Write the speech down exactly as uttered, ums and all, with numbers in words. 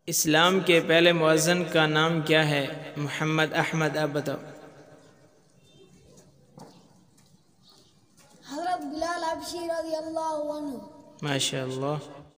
इस्लाम के पहले मुअज्जिन का नाम क्या है? मोहम्मद अहमद। आप बताओ। हज़रत बिलाल हबशी रज़ियल्लाहु अन्हु। माशाअल्लाह।